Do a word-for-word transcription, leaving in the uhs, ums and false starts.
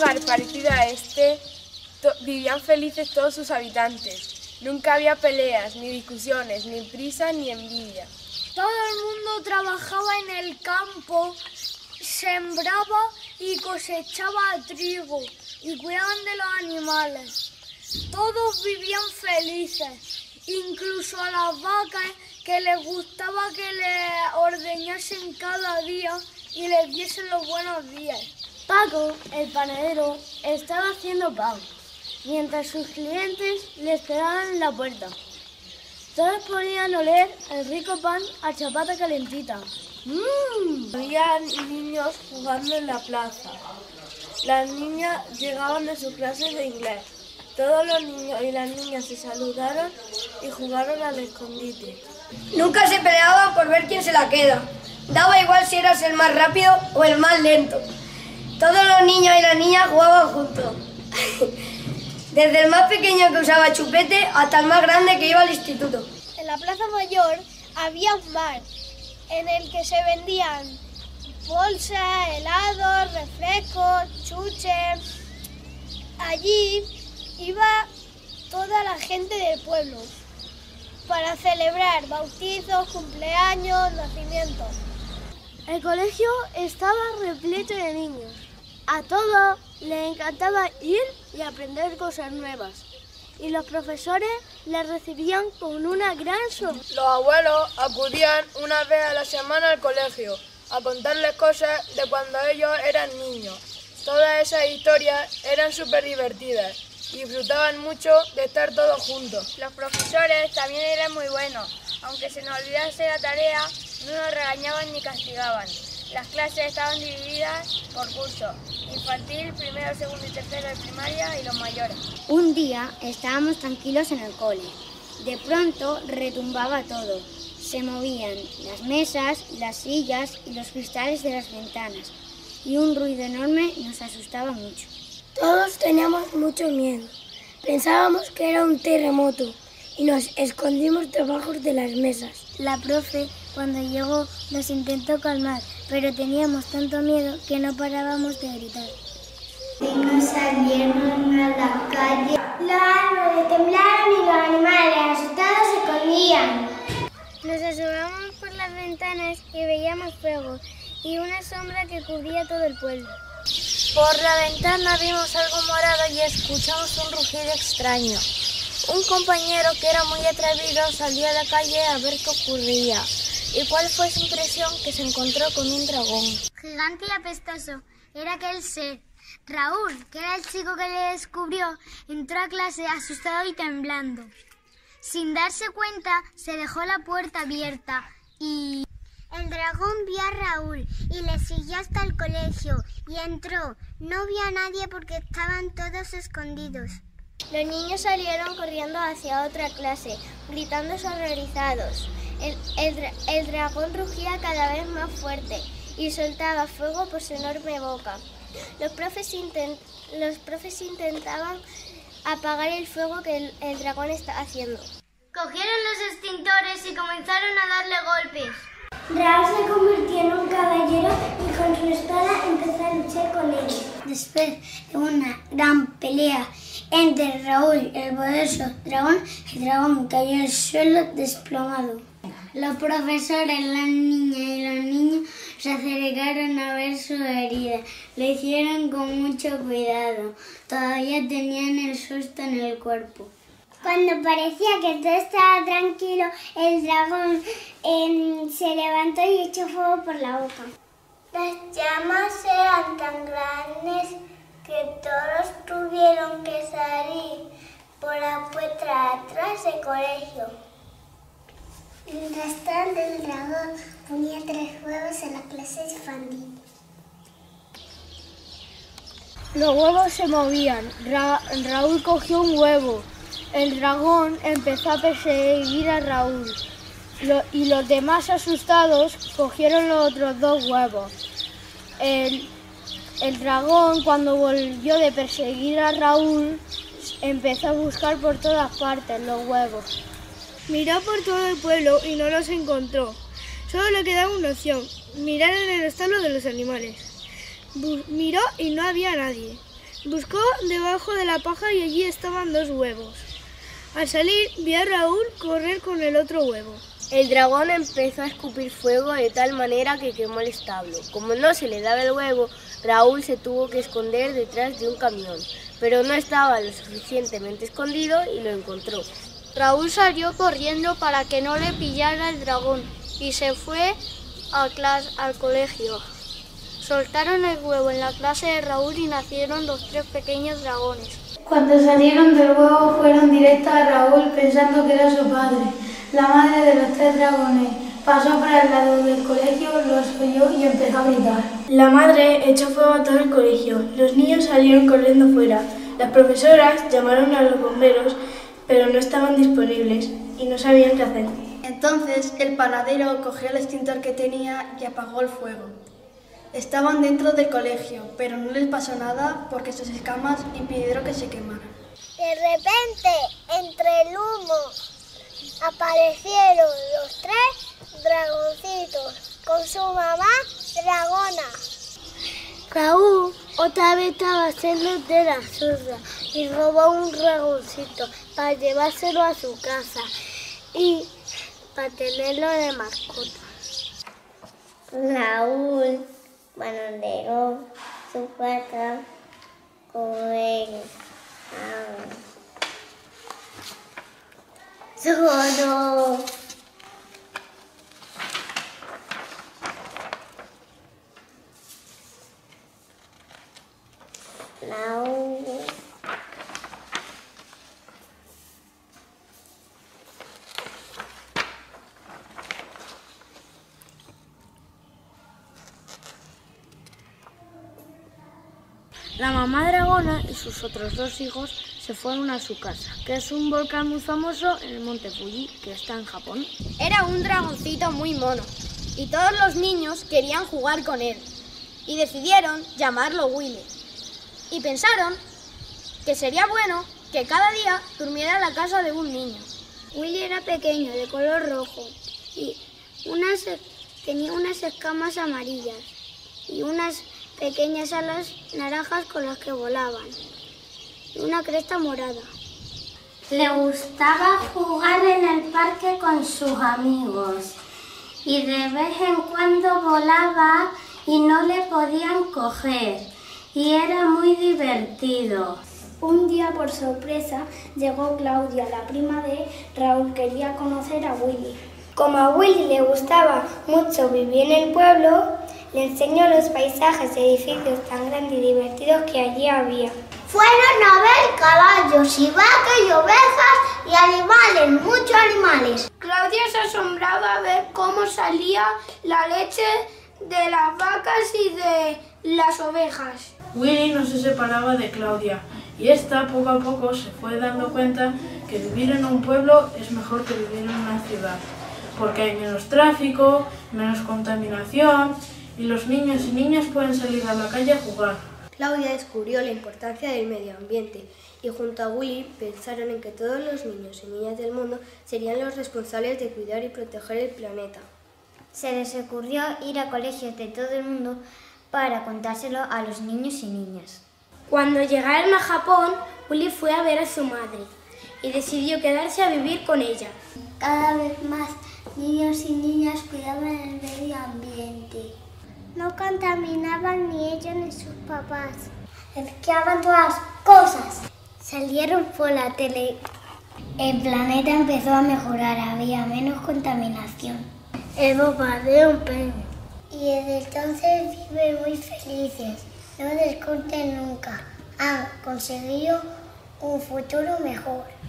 lugar parecido a este vivían felices todos sus habitantes. Nunca había peleas, ni discusiones, ni prisa, ni envidia. Todo el mundo trabajaba en el campo, sembraba y cosechaba trigo y cuidaban de los animales. Todos vivían felices, incluso a las vacas que les gustaba que les ordeñasen cada día y les diesen los buenos días. Paco, el panadero, estaba haciendo pan, mientras sus clientes le esperaban en la puerta. Todos podían oler el rico pan a chapata calentita. ¡Mmm! Había niños jugando en la plaza. Las niñas llegaban de sus clases de inglés. Todos los niños y las niñas se saludaron y jugaron al escondite. Nunca se peleaban por ver quién se la queda. Daba igual si eras el más rápido o el más lento. Todos los niños y las niñas jugaban juntos. Desde el más pequeño que usaba chupete hasta el más grande que iba al instituto. En la Plaza Mayor había un bar en el que se vendían bolsas, helados, refrescos, chuches. Allí iba toda la gente del pueblo para celebrar bautizos, cumpleaños, nacimientos. El colegio estaba repleto de niños. A todos les encantaba ir y aprender cosas nuevas. Y los profesores les recibían con una gran sonrisa. Los abuelos acudían una vez a la semana al colegio a contarles cosas de cuando ellos eran niños. Todas esas historias eran súper divertidas y disfrutaban mucho de estar todos juntos. Los profesores también eran muy buenos. Aunque se nos olvidase la tarea, no nos regañaban ni castigaban. Las clases estaban divididas por cursos: infantil, primero, segundo y tercero de primaria y los mayores. Un día estábamos tranquilos en el cole. De pronto retumbaba todo. Se movían las mesas, las sillas y los cristales de las ventanas. Y un ruido enorme nos asustaba mucho. Todos teníamos mucho miedo. Pensábamos que era un terremoto y nos escondimos debajo de las mesas. La profe, cuando llegó, nos intentó calmar, pero teníamos tanto miedo que no parábamos de gritar. No salieron a la calle. Los árboles temblaron y los animales asustados se escondían. Nos asomábamos por las ventanas y veíamos fuego y una sombra que cubría todo el pueblo. Por la ventana vimos algo morado y escuchamos un rugido extraño. Un compañero que era muy atrevido salió a la calle a ver qué ocurría. ¿Y cuál fue su impresión? Que se encontró con un dragón. Gigante y apestoso, era aquel ser. Raúl, que era el chico que le descubrió, entró a clase asustado y temblando. Sin darse cuenta, se dejó la puerta abierta y... El dragón vio a Raúl y le siguió hasta el colegio y entró. No vio a nadie porque estaban todos escondidos. Los niños salieron corriendo hacia otra clase, gritando horrorizados. El, el, el dragón rugía cada vez más fuerte y soltaba fuego por su enorme boca. Los profes, intent, los profes intentaban apagar el fuego que el, el dragón estaba haciendo. Cogieron los extintores y comenzaron a darle golpes. Raúl se convirtió en un caballero y con su espada empezó a luchar con ellos. Después de una gran pelea entre Raúl y el poderoso dragón, el dragón cayó al suelo desplomado. Los profesores, las niñas y los niños se acercaron a ver su herida. Lo hicieron con mucho cuidado. Todavía tenían el susto en el cuerpo. Cuando parecía que todo estaba tranquilo, el dragón eh, se levantó y echó fuego por la boca. Las llamas eran tan grandes que todos tuvieron que salir por la puerta de atrás del colegio. El restaurante del dragón ponía tres huevos en la clase infantil. Los huevos se movían. Ra Raúl cogió un huevo. El dragón empezó a perseguir a Raúl. Lo y los demás, asustados, cogieron los otros dos huevos. El, el dragón, cuando volvió de perseguir a Raúl, empezó a buscar por todas partes los huevos. Miró por todo el pueblo y no los encontró. Solo le quedaba una opción: mirar en el establo de los animales. Miró y no había nadie. Buscó debajo de la paja y allí estaban dos huevos. Al salir, vio a Raúl correr con el otro huevo. El dragón empezó a escupir fuego de tal manera que quemó el establo. Como no se le daba el huevo, Raúl se tuvo que esconder detrás de un camión, pero no estaba lo suficientemente escondido y lo encontró. Raúl salió corriendo para que no le pillara el dragón y se fue a clase, al colegio. Soltaron el huevo en la clase de Raúl y nacieron los tres pequeños dragones. Cuando salieron del huevo fueron directos a Raúl pensando que era su padre. La madre de los tres dragones pasó por al lado del colegio, los oyó y empezó a gritar. La madre echó fuego a todo el colegio. Los niños salieron corriendo fuera. Las profesoras llamaron a los bomberos, pero no estaban disponibles y no sabían qué hacer. Entonces el panadero cogió el extintor que tenía y apagó el fuego. Estaban dentro del colegio, pero no les pasó nada porque sus escamas impidieron que se quemaran. De repente, entre el humo, aparecieron los tres dragoncitos con su mamá dragona. Raúl otra vez estaba haciendo de la suya y robó un dragoncito para llevárselo a su casa y para tenerlo de mascota. Raúl, cuando llegó su casa con él, solo. Raúl. La mamá dragona y sus otros dos hijos se fueron a su casa, que es un volcán muy famoso en el monte Fuji, que está en Japón. Era un dragoncito muy mono y todos los niños querían jugar con él y decidieron llamarlo Willy. Y pensaron que sería bueno que cada día durmiera en la casa de un niño. Willy era pequeño, de color rojo, y unas, tenía unas escamas amarillas y unas pequeñas alas naranjas con las que volaban, y una cresta morada. Le gustaba jugar en el parque con sus amigos y de vez en cuando volaba y no le podían coger y era muy divertido. Un día, por sorpresa, llegó Claudia, la prima de Raúl. Quería conocer a Willy. Como a Willy le gustaba mucho vivir en el pueblo, le enseñó los paisajes y edificios tan grandes y divertidos que allí había. Fueron a ver caballos y vacas y ovejas y animales, muchos animales. Claudia se asombraba a ver cómo salía la leche de las vacas y de las ovejas. Willy no se separaba de Claudia y ésta poco a poco se fue dando cuenta que vivir en un pueblo es mejor que vivir en una ciudad, porque hay menos tráfico, menos contaminación y los niños y niñas pueden salir a la calle a jugar. Claudia descubrió la importancia del medio ambiente y junto a Willy pensaron en que todos los niños y niñas del mundo serían los responsables de cuidar y proteger el planeta. Se les ocurrió ir a colegios de todo el mundo para contárselo a los niños y niñas. Cuando llegaron a Japón, Willy fue a ver a su madre y decidió quedarse a vivir con ella. Cada vez más niños y niñas cuidaban el medio ambiente. No contaminaban ni ellos ni sus papás. Reciclaban todas las cosas. Salieron por la tele. El planeta empezó a mejorar, había menos contaminación. El bombardeo un pene. Y desde entonces viven muy felices. No discuten nunca. Han conseguido un futuro mejor.